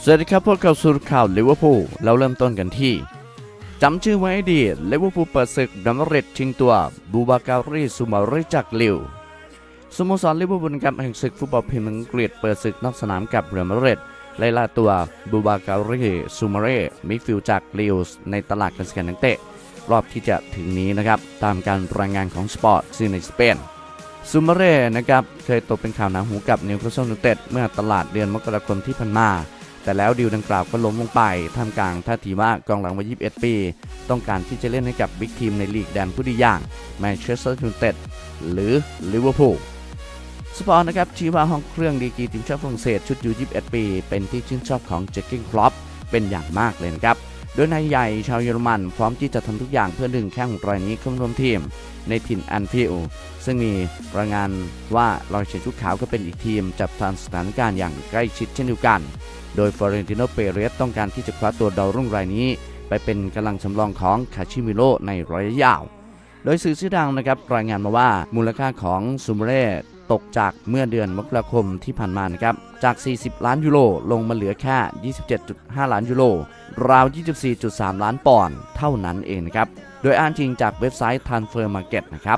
สวัสดีครับพวกเราสู่ข่าวลิเวอร์พูลเราเริ่มต้นกันที่จำชื่อไว้ให้ดีลิเวอร์พูลเปิดศึกดัมเบลเรดชิงตัวบูบาการีซูมาริจากลิวสโมสรลิเวอร์พูลกับแห่งศึกฟุตบอลพรีเมียร์ลีกอังกฤษเปิดศึกนอกสนามกับเรอัลมาดริดไล่ล่าตัวบูบาการีซูมาริมิดฟิลด์จากลิวส์ในตลาดการซื้อนักเตะรอบที่จะถึงนี้นะครับตามการรายงานของสปอร์ตซีในสเปนซูมารินะครับเคยตกเป็นข่าวหนาหูกับนิวคาสเซิลยูไนเต็ดเมื่อตลาดเดือนมกราคมที่ผ่านมาแต่แล้วดีลดังกล่าวก็ล้มลงไปท่ามกลางท่าทีว่ากองหลังวัย21 ปีต้องการที่จะเล่นให้กับบิ๊กทีมในลีกแดนผู้ดีอย่างแมนเชสเตอร์ยูไนเต็ดหรือลิเวอร์พูลสปอร์ตนะครับชี้ว่าห้องเครื่องดีกรีทีมชาติฝรั่งเศสชุดยู21 ปีเป็นที่ชื่นชอบของเจอร์เก้นคล็อปเป็นอย่างมากเลยนะครับโดยนายใหญ่ชาวเยอรมันพร้อมที่จะทำทุกอย่างเพื่อดึงแข้งรายนี้เข้าร่วมทีมในถิ่นแอนฟิลด์ซึ่งมีรายงานว่ารอยเฉียดชุดขาวก็เป็นอีกทีมจับตามสถานการณ์อย่างใกล้ชิดเช่นเดียวกันโดยฟลอเรนติโน เปเรสต้องการที่จะคว้าตัวดาวรุ่งรายนี้ไปเป็นกำลังสำรองของคาชิมิโร่ในระยะยาวโดยสื่อชื่อดังนะครับรายงานมาว่ามูลค่าของซูเมเร่ตกจากเมื่อเดือนมกราคมที่ผ่านมานะครับจาก40 ล้านยูโรลงมาเหลือแค่ 27.5 ล้านยูโรราว 24.3 ล้านปอนด์เท่านั้นเองนะครับโดยอ้างอิงจากเว็บไซต์ Transfer Market นะครับ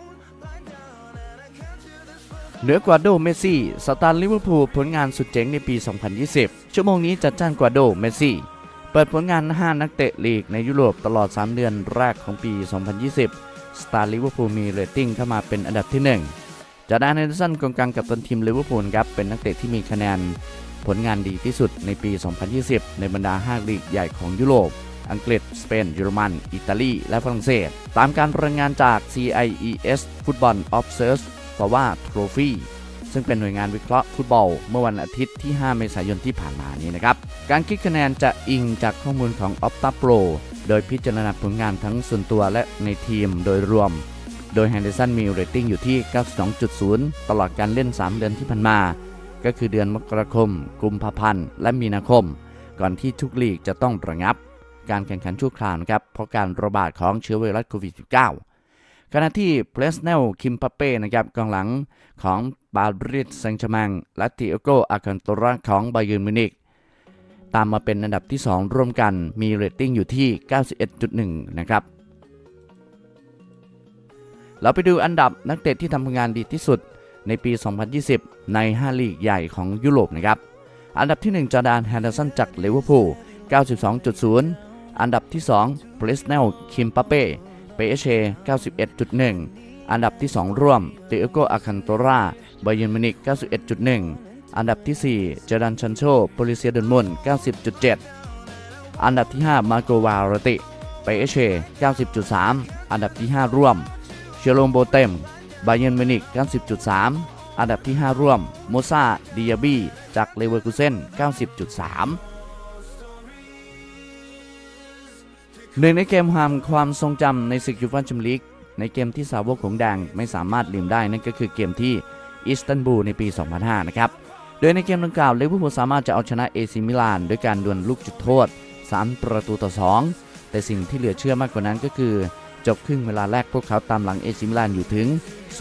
เหนือกว่าโดเมสซี่สตาร์ลิเวอร์พูลผลงานสุดเจ๋งในปี 2020 ชั่วโมงนี้จัดจ้านกว่าโดเมสซี่เปิดผลงาน 5 นักเตะลีกในยุโรปตลอด 3 เดือนแรกของปี 2020 สตาร์ลิเวอร์พูลมีเรตติ้งเข้ามาเป็นอันดับที่ 1 จากนั้นเฮนเดอร์สันกองกลางกัปตันทีมลิเวอร์พูลครับเป็นนักเตะที่มีคะแนนผลงานดีที่สุดในปี 2020 ในบรรดา 5 ลีกใหญ่ของยุโรปอังกฤษสเปนเยอรมันอิตาลีและฝรั่งเศสตามการรายงานจาก CIES Football Observersว่าโทรฟี่ซึ่งเป็นหน่วยงานวิเคราะห์ฟุตบอลเมื่อวันอาทิตย์ที่ 5 เมษายนที่ผ่านมานี้นะครับการคิดคะแนนจะอิงจากข้อมูลของ Opta Pro โดยพิจารณาผลงานทั้งส่วนตัวและในทีมโดยรวมโดยแฮนเดอร์สันมีเรตติ้งอยู่ที่ 92.0 ตลอดการเล่น 3 เดือนที่ผ่านมาก็คือเดือนมกราคมกุมภาพันธ์และมีนาคมก่อนที่ทุกลีกจะต้องระงับการแข่งขันชั่วคราวนะครับเพราะการระบาดของเชื้อไวรัสโควิด -19ขณะที่เพลสเนลคิมปาเป้นะครับกองหลังของปารีสแซงต์แชร์แมงและติอาโกอาคันโตราของบาเยิร์นมิวนิกตามมาเป็นอันดับที่ 2 ร่วมกันมีเรตติ้งอยู่ที่ 91.1 นะครับเราไปดูอันดับนักเตะที่ทำผลงานดีที่สุดในปี 2020 ใน 5 ลีกใหญ่ของยุโรปนะครับอันดับที่ 1 จอร์แดน แฮนเดอร์สันจากลิเวอร์พูล 92.0 อันดับที่ 2 เพลสเนลคิมปาเป้PSG 91.1 อันดับที่ 2 ร่วมติอาโกอาคันโตราบาเยิร์นมิวนิก 91.1 อันดับที่ 4 เจอร์ดันชันโชโปลิเซียดอร์ทมุนด์ 90.7 อันดับที่ 5 มาโกวาราติPSG 90.3 อันดับที่ 5 ร่วมเชโรมโบเต็มบาเยิร์นมิวนิก 90.3 อันดับที่ 5 ร่วมโมซาดิอาบีจากเลเวอร์คูเซ่น 90.3หนึ่งในเกมความทรงจำในศึกยูฟ่าแชมเปี้ยนลีกในเกมที่สาวกหงส์แดงไม่สามารถลืมได้นั่นก็คือเกมที่อิสตันบูลในปี 2005 นะครับโดยในเกมดังกล่าวลิเวอร์พูลสามารถจะเอาชนะเอซิมิลานด้วยการดวลลูกจุดโทษ3-2แต่สิ่งที่เหลือเชื่อมากกว่านั้นก็คือจบครึ่งเวลาแรกพวกเขาตามหลังเอซิมิลานอยู่ถึง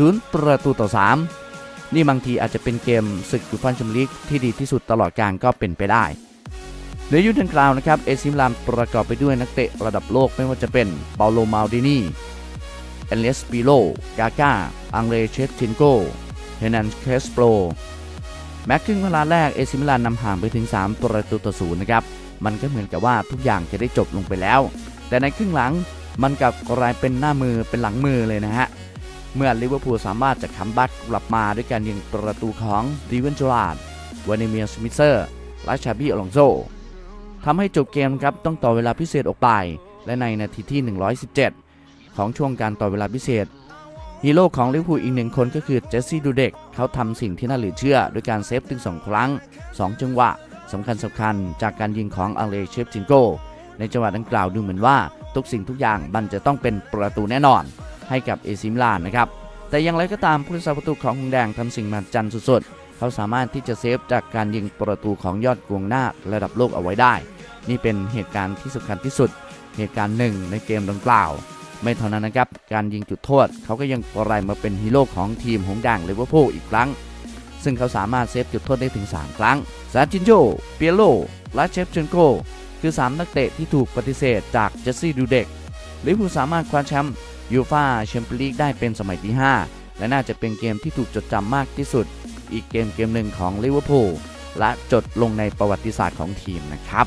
0-3นี่บางทีอาจจะเป็นเกมศึกยูฟ่าแชมเปี้ยนลีกที่ดีที่สุดตลอดกาลก็เป็นไปได้ในยุคดังกล่าวนะครับเอซิมิลานประกอบไปด้วยนักเตะระดับโลกไม่ว่าจะเป็นเปาโลมาลดินีเอเลสปิโลกาก้าอังเรเชฟชินโกเฮนันเคสโปรแม้ครึ่งเวลาแรกเอซิมิลานนำห่างไปถึง3-0นะครับมันก็เหมือนกับว่าทุกอย่างจะได้จบลงไปแล้วแต่ในครึ่งหลังมันกลับกลายเป็นหน้ามือเป็นหลังมือเลยนะฮะเมื่อลิเวอร์พูลสามารถจะคัมแบ็กกลับมาด้วยการยิงประตูของดีเวนจูราร์ดวานิเมียร์สมิเซอร์และชาบี้อลองโซทำให้จบเกมครับต้องต่อเวลาพิเศษออกไปและในนาทีที่ 117 ของช่วงการต่อเวลาพิเศษฮีโร่ของลิเวอร์พูลอีก1 คนก็คือเจสซี่ดูเด็กเขาทำสิ่งที่น่าเหลือเชื่อด้วยการเซฟถึง2 ครั้ง 2 จังหวะสำคัญจากการยิงของอังเรเชฟจินโกในจังหวะดังกล่าวดูเหมือนว่าทุกสิ่งทุกอย่างมันจะต้องเป็นประตูแน่นอนให้กับเอซิมิลานนะครับแต่อย่างไรก็ตามผู้รักษาประตูของหงส์แดงทำสิ่งมหัศจรรย์สุดๆเขาสามารถที่จะเซฟจากการยิงประตูของยอดกองหน้าระดับโลกเอาไว้ได้นี่เป็นเหตุการณ์ที่สำคัญที่สุดเหตุการณ์หนึ่งในเกมดังกล่าวไม่เท่านั้นนะครับการยิงจุดโทษเขาก็ยังกลายมาเป็นฮีโร่ของทีมหงส์แดงลิเวอร์พูลอีกครั้งซึ่งเขาสามารถเซฟจุดโทษได้ถึง3ครั้งซาจินโญเปียโลและเชฟเชนโกคือ3นักเตะที่ถูกปฏิเสธจากเจสซี่ดูเด็กลิเวอร์พูลสามารถคว้าแชมป์ยูฟ่าแชมเปี้ยนลีกได้เป็นสมัยที่5และน่าจะเป็นเกมที่ถูกจดจำมากที่สุดอีกเกมหนึ่งของลิเวอร์พูลและจดลงในประวัติศาสตร์ของทีมนะครับ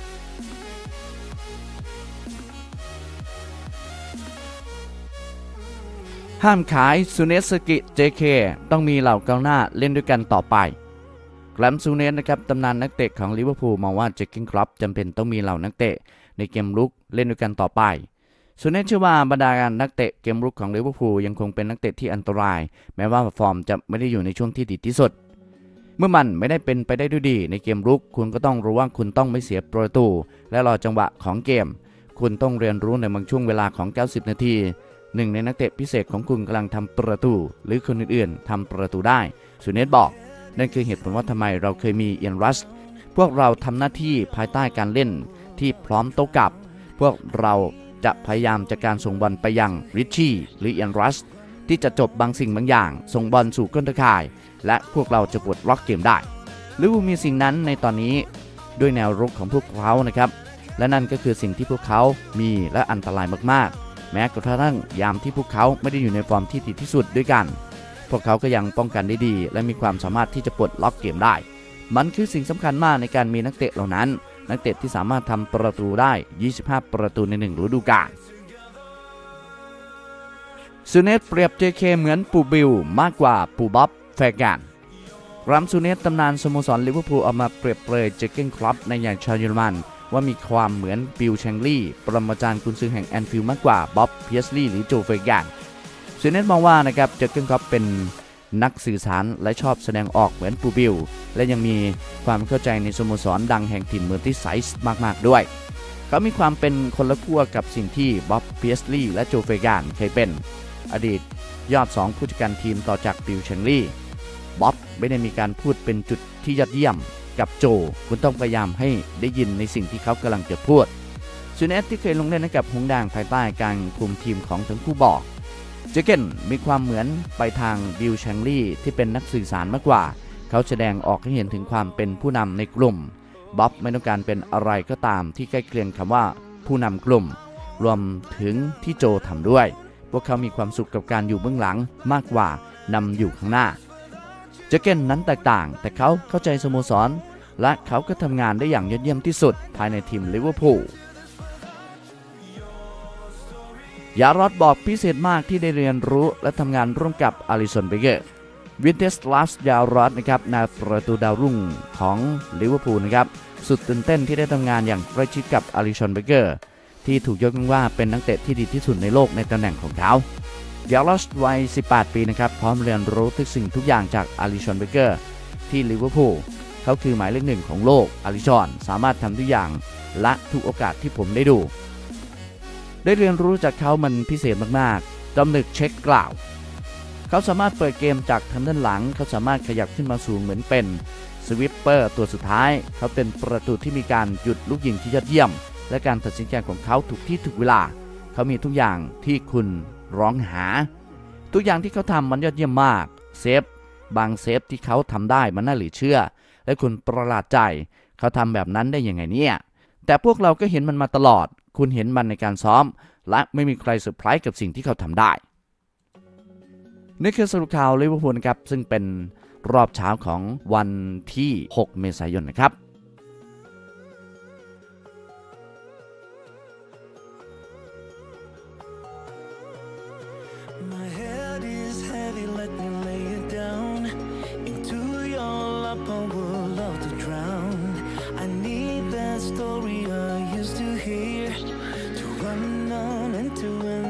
ห้ามขายซูเนสสกิ JK ต้องมีเหล่ากองหน้าเล่นด้วยกันต่อไปแกรมซูเนสนะครับตำนานนักเตะของลิเวอร์พูลมองว่าเจอร์เก้นคล็อปจำเป็นต้องมีเหล่านักเตะในเกมรุกเล่นด้วยกันต่อไปซูเนสเชื่อว่าบรรดานักเตะเกมรุกของลิเวอร์พูลยังคงเป็นนักเตะที่อันตรายแม้ว่าฟอร์มจะไม่ได้อยู่ในช่วงที่ดีที่สุดเมื่อมันไม่ได้เป็นไปได้ด้วยดีในเกมรุกคุณก็ต้องรู้ว่าคุณต้องไม่เสียประตูและรอจังหวะของเกมคุณต้องเรียนรู้ในบางช่วงเวลาของ90นาทีหนึ่งในนักเตะพิเศษของคุณกำลังทำประตูหรือคนอื่นๆทำประตูได้ซูเนสบอกนั่นคือเหตุผลว่าทำไมเราเคยมีเอียนรัสพวกเราทำหน้าที่ภายใต้การเล่นที่พร้อมโต้กลับพวกเราจะพยายามจัดการส่งบอลไปยังริชชี่หรือเอียนรัสที่จะจบบางสิ่งบางอย่างส่งบอลสู่ก้นตะข่ายและพวกเราจะปลดล็อกเกมได้ลิเวอร์พูลมีสิ่งนั้นในตอนนี้ด้วยแนวรุกของพวกเขานะครับและนั่นก็คือสิ่งที่พวกเขามีและอันตรายมากๆแม้กระทั่งยามที่พวกเขาไม่ได้อยู่ในฟอร์มที่ดีที่สุดด้วยกันพวกเขาก็ยังป้องกันได้ดีและมีความสามารถที่จะปลดล็อกเกมได้มันคือสิ่งสำคัญมากในการมีนักเตะเหล่านั้นนักเตะที่สามารถทำประตูได้25ประตูใน1ฤดูกาลซูเนสเปรียบ JK เหมือนปูบิลมากกว่าปูบ๊อบแฟร์แกนรัมซูเนสตำนานสโมสรลิเวอร์พูลเอามาเปรียบเปรยเจอร์เก้นคล็อปในอย่างชาวเยอรมันว่ามีความเหมือนบิลแชงลี่ปรมาจารย์กุนซือแห่งแอนฟิลด์มากกว่าบ๊อบเพียสลีย์หรือโจเฟร์แกนซูเนสมองว่านะครับเจอร์เก้นคล็อปเป็นนักสื่อสารและชอบแสดงออกเหมือนปูบิลและยังมีความเข้าใจในสโมสรดังแห่งถิ่นเมอร์ทิไซส์มากๆด้วยเขามีความเป็นคนละขั้วกับสิ่งที่บ๊อบเพียสลีย์และโจเฟร์แกนเคยเป็นอดีตยอด2ผู้จัดการทีมต่อจากบิลแชงลี่บ๊อบไม่ได้มีการพูดเป็นจุดที่ยอดเยี่ยมกับโจคุณต้องพยายามให้ได้ยินในสิ่งที่เขากำลังจะพูดซูเนสที่เคยลงเล่นให้กับหงส์แดงภายใต้การคุมทีมของทั้งคู่บอกเจเกนมีความเหมือนไปทางบิลแชงลี่ที่เป็นนักสื่อสารมากกว่าเขาแสดงออกให้เห็นถึงความเป็นผู้นำในกลุ่มบ๊อบไม่ต้องการเป็นอะไรก็ตามที่ใกล้เคียงคำว่าผู้นำกลุ่มรวมถึงที่โจทำด้วยพวกเขามีความสุขกับการอยู่เบื้องหลังมากกว่านำอยู่ข้างหน้าเจเกนนั้นแตกต่างแต่เขาเข้าใจสโมสรและเขาก็ทำงานได้อย่างยอดเยี่ยมที่สุดภายในทีมลิเวอร์พูลยารอดบอกพิเศษมากที่ได้เรียนรู้และทำงานร่วมกับอาริสัน เบเกอร์วินเทสลาสยารอดนะครับนาประตูดาวรุ่งของลิเวอร์พูลนะครับสุดตื่นเต้นที่ได้ทำงานอย่างใกล้ชิดกับอาริสัน เบเกอร์ที่ถูกยกย่องว่าเป็นนักเตะที่ดีที่สุดในโลกในตำแหน่งของเขายารอดวัย18ปีนะครับพร้อมเรียนรู้ทุกสิ่งทุกอย่างจากอาริสัน เบเกอร์ที่ลิเวอร์พูลเขาคือหมายเลข1ของโลกอาริสันสามารถทำทุกอย่างและทุกโอกาสที่ผมได้เรียนรู้จากเขามันพิเศษมากๆดอมนิกเช็คกล่าวเขาสามารถเปิดเกมจากทางด้านหลังเขาสามารถขยับขึ้นมาสูงเหมือนเป็นสวิปเปอร์ตัวสุดท้ายเขาเป็นประตูที่มีการหยุดลูกยิงที่ยอดเยี่ยมและการตัดสินใจของเขาถูกที่ถูกเวลาเขามีทุกอย่างที่คุณร้องหาทุกอย่างที่เขาทำมันยอดเยี่ยมมากเซฟบางเซฟที่เขาทำได้มันน่าเหลือเชื่อและคุณประหลาดใจเขาทำแบบนั้นได้ยังไงเนี่ยแต่พวกเราก็เห็นมันมาตลอดคุณเห็นมันในการซ้อมและไม่มีใครเซอร์ไพรส์กับสิ่งที่เขาทำได้นี่คือสรุปข่าวลิเวอร์พูลครับซึ่งเป็นรอบเช้าของวันที่6เมษายนนะครับ story I used to hear to run on and to